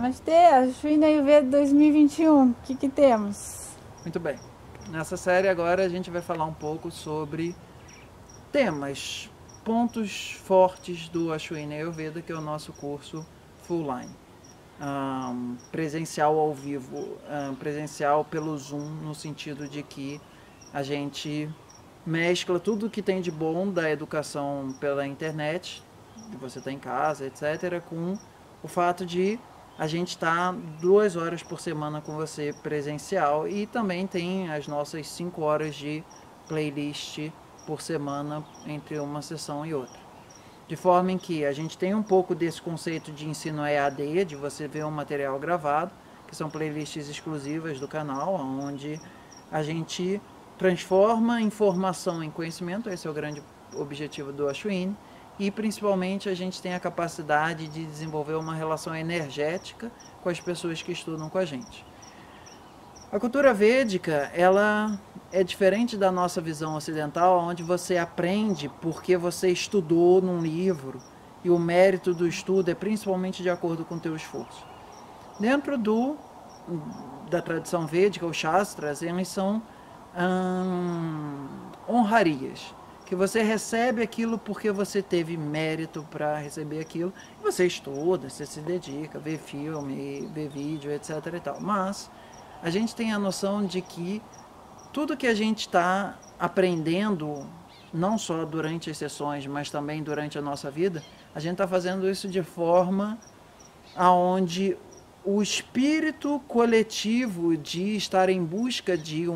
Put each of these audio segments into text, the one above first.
Namastê, Ashwini Ayurveda 2021, o que temos? Muito bem, nessa série agora a gente vai falar um pouco sobre temas, pontos fortes do Ashwini Ayurveda, que é o nosso curso Full Line. Presencial ao vivo, presencial pelo Zoom, no sentido de que a gente mescla tudo que tem de bom da educação pela internet, de você estar em casa, etc., com o fato de a gente estar 2 horas por semana com você presencial, e também tem as nossas 5 horas de playlist por semana entre uma sessão e outra. De forma em que a gente tem um pouco desse conceito de ensino EAD, de você ver um material gravado, que são playlists exclusivas do canal, onde a gente transforma informação em conhecimento. Esse é o grande objetivo do Ashwini, e principalmente a gente tem a capacidade de desenvolver uma relação energética com as pessoas que estudam com a gente. A cultura védica, ela é diferente da nossa visão ocidental, onde você aprende porque você estudou num livro e o mérito do estudo é principalmente de acordo com o teu esforço. Dentro da tradição védica, os shastras, eles são honrarias, que você recebe aquilo porque você teve mérito para receber aquilo, e você estuda, você se dedica, vê filme, vê vídeo, etc. e tal. Mas a gente tem a noção de que tudo que a gente está aprendendo, não só durante as sessões, mas também durante a nossa vida, a gente está fazendo isso de forma aonde o espírito coletivo de estar em busca de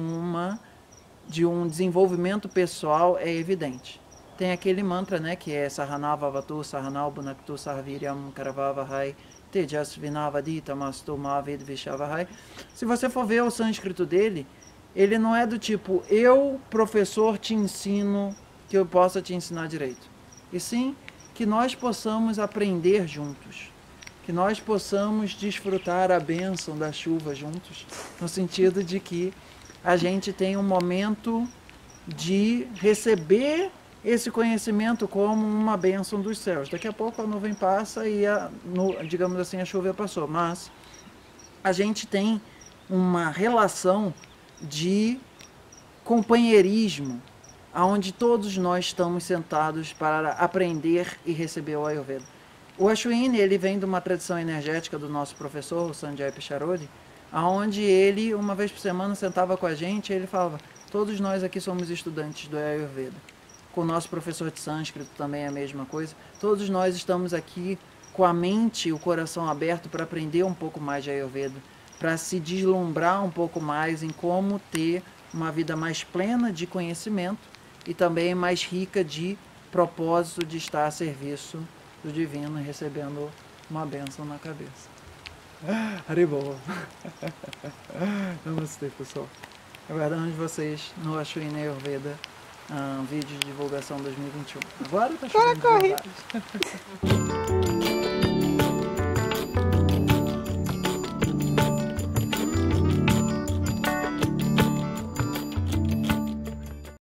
um desenvolvimento pessoal é evidente. Tem aquele mantra, né, que é Sarana Vavatu, Saranau Bhunaktu Sarviryam Karavavahai Tejasvinavadita Mastu Mavid Vishavahai. Se você for ver o sânscrito dele, ele não é do tipo, eu, professor, te ensino que eu possa te ensinar direito. E sim, que nós possamos aprender juntos. Que nós possamos desfrutar a bênção da chuva juntos. No sentido de que a gente tem um momento de receber esse conhecimento como uma bênção dos céus. Daqui a pouco a nuvem passa e, digamos assim, a chuva passou. Mas a gente tem uma relação de companheirismo, onde todos nós estamos sentados para aprender e receber o Ayurveda. O Ashwini, ele vem de uma tradição energética do nosso professor, o Sanjay Pisharodi, onde ele, uma vez por semana, sentava com a gente e ele falava, todos nós aqui somos estudantes do Ayurveda. Com o nosso professor de sânscrito também é a mesma coisa. Todos nós estamos aqui com a mente e o coração aberto para aprender um pouco mais de Ayurveda, para se deslumbrar um pouco mais em como ter uma vida mais plena de conhecimento e também mais rica de propósito de estar a serviço do divino e recebendo uma bênção na cabeça. Haribol! Namastê, pessoal. Aguardamos vocês no Ashwini Ayurveda, vídeo de divulgação 2021. Agora tá chovendo de verdade.